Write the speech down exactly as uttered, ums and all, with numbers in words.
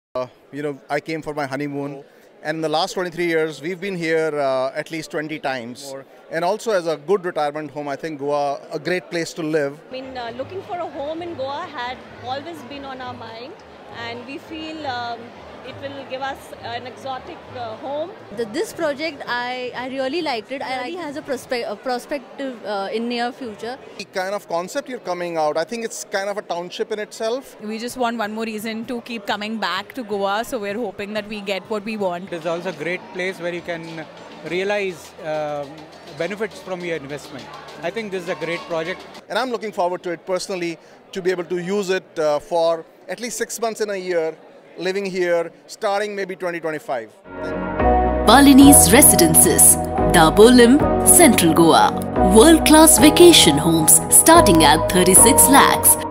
Uh, you know, I came for my honeymoon, and in the last twenty-three years, we've been here uh, at least twenty times. More. And also as a good retirement home, I think Goa, a great place to live. I mean, uh, looking for a home in Goa had always been on our mind, and we feel um, it will give us an exotic uh, home. The, this project, I, I really liked it. It really has a, prospect, a perspective uh, in near future. The kind of concept you're coming out, I think it's kind of a township in itself. We just want one more reason to keep coming back to Goa, so we're hoping that we get what we want. It is also a great place where you can realize uh, benefits from your investment. I think this is a great project. And I'm looking forward to it personally, to be able to use it uh, for at least six months in a year, living here, starting maybe twenty twenty-five. Balinese Residences, Dabolim, Central Goa. World-class vacation homes starting at thirty-six lakhs.